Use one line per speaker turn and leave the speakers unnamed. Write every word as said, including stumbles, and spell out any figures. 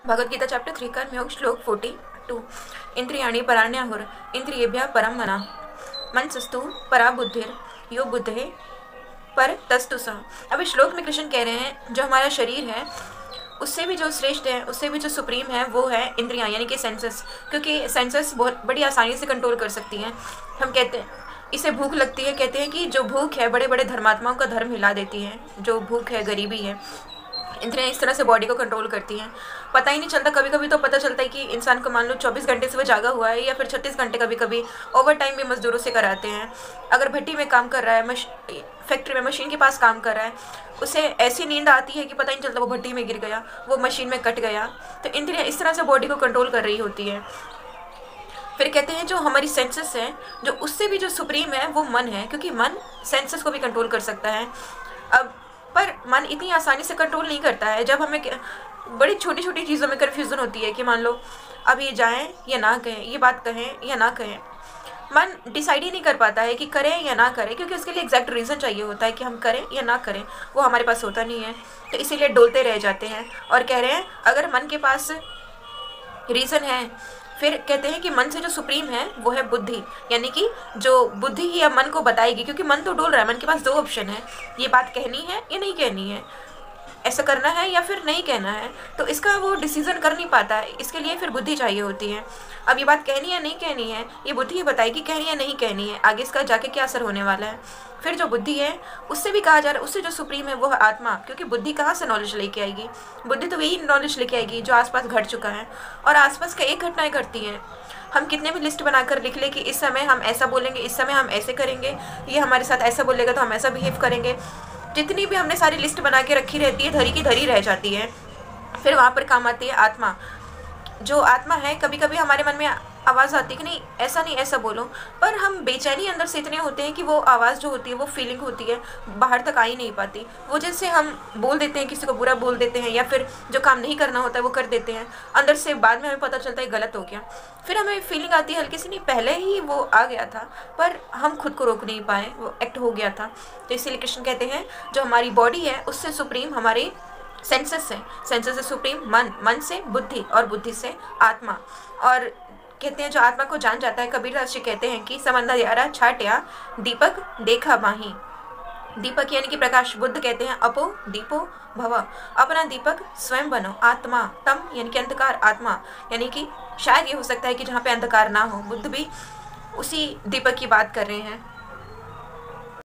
Bhagavad Gita chapter three कर्मयोग श्लोक forty two इंद्रियाणि पराण्याहुर इंद्रियेभ्यः परं मनः मनसस्तु परा बुद्धिर यो बुद्धे पर तस्तु सः। अब इस श्लोक में कृष्ण कह रहे हैं जो हमारा शरीर है उससे भी जो श्रेष्ठ है, उससे भी जो सुप्रीम है वो है इंद्रियां यानी कि सेंसेस, क्योंकि सेंसेस बहुत बड़ी आसानी से कंट्रोल कर सकती हैं। हम कहते हैं इसे भूख लगती है, कहते हैं कि जो भूख है बड़े बड़े धर्मात्माओं का धर्म हिला देती है, जो भूख है गरीबी है। इंद्रियां इस तरह से बॉडी को कंट्रोल करती हैं, पता ही नहीं चलता। कभी कभी तो पता चलता है कि इंसान को मान लो चौबीस घंटे से वो जागा हुआ है या फिर छत्तीस घंटे कभी कभी ओवर टाइम भी मजदूरों से कराते हैं। अगर भट्टी में काम कर रहा है, मश फैक्ट्री में मशीन के पास काम कर रहा है, उसे ऐसी नींद आती है कि पता ही नहीं चलता वो भट्टी में गिर गया, वो मशीन में कट गया। तो इंद्रियां इस तरह से बॉडी को कंट्रोल कर रही होती है। फिर कहते हैं जो हमारी सेंसेस है, जो उससे भी जो सुप्रीम है वो मन है, क्योंकि मन सेंसेस को भी कंट्रोल कर सकता है। अब पर मन इतनी आसानी से कंट्रोल नहीं करता है। जब हमें बड़ी छोटी छोटी चीज़ों में कन्फ्यूज़न होती है कि मान लो अब ये जाएं या ना कहें, ये बात कहें या ना कहें, मन डिसाइड ही नहीं कर पाता है कि करें या ना करें, क्योंकि उसके लिए एग्जैक्ट रीज़न चाहिए होता है कि हम करें या ना करें। वो हमारे पास होता नहीं है, तो इसीलिए डोलते रह जाते हैं और कह रहे हैं अगर मन के पास रीज़न है। फिर कहते हैं कि मन से जो सुप्रीम है वो है बुद्धि, यानी कि जो बुद्धि ही अब मन को बताएगी, क्योंकि मन तो डोल रहा है। मन के पास दो ऑप्शन है, ये बात कहनी है या नहीं कहनी है, ऐसा करना है या फिर नहीं कहना है। तो इसका वो डिसीजन कर नहीं पाता है, इसके लिए फिर बुद्धि चाहिए होती है। अब ये बात कहनी है नहीं कहनी है, ये बुद्धि ही बताएगी कहनी है नहीं कहनी है, आगे इसका जाके क्या असर होने वाला है। फिर जो बुद्धि है उससे भी कहा जा रहा है, उससे जो सुप्रीम है वो है आत्मा, क्योंकि बुद्धि कहाँ से नॉलेज लेके आएगी? बुद्धि तो वही नॉलेज लेके आएगी जो आसपास घट चुका है, और आसपास कई घटनाएं घटती हैं। हम कितने भी लिस्ट बनाकर लिख ले कि इस समय हम ऐसा बोलेंगे, इस समय हम ऐसे करेंगे, ये हमारे साथ ऐसा बोलेगा तो हम ऐसा बिहेव करेंगे, जितनी भी हमने सारी लिस्ट बना के रखी रहती है धरी की धरी रह जाती है। फिर वहाँ पर काम आती है आत्मा। जो आत्मा है, कभी कभी हमारे मन में आवाज़ आती है कि नहीं ऐसा नहीं ऐसा बोलो, पर हम बेचैनी अंदर से इतने होते हैं कि वो आवाज़ जो होती है, वो फीलिंग होती है, बाहर तक आ ही नहीं पाती। वो जैसे हम बोल देते हैं, किसी को बुरा बोल देते हैं या फिर जो काम नहीं करना होता है वो कर देते हैं, अंदर से बाद में हमें पता चलता है गलत हो गया। फिर हमें फीलिंग आती है हल्की सी, नहीं पहले ही वो आ गया था पर हम खुद को रोक नहीं पाए, वो एक्ट हो गया था। तो इसीलिए कृष्ण कहते हैं जो हमारी बॉडी है उससे सुप्रीम हमारे सेंसेस है, सेंसेस से सुप्रीम मन, मन से बुद्धि और बुद्धि से आत्मा। और कहते हैं जो आत्मा को जान जाता है, कबीरदास जी कहते हैं कि समंदर यारा छाट्या दीपक देखा बाही। दीपक यानी कि प्रकाश, बुद्ध कहते हैं अपो दीपो भव, अपना दीपक स्वयं बनो। आत्मा तम यानी कि अंधकार, आत्मा यानी कि शायद ये हो सकता है कि जहाँ पे अंधकार ना हो, बुद्ध भी उसी दीपक की बात कर रहे हैं।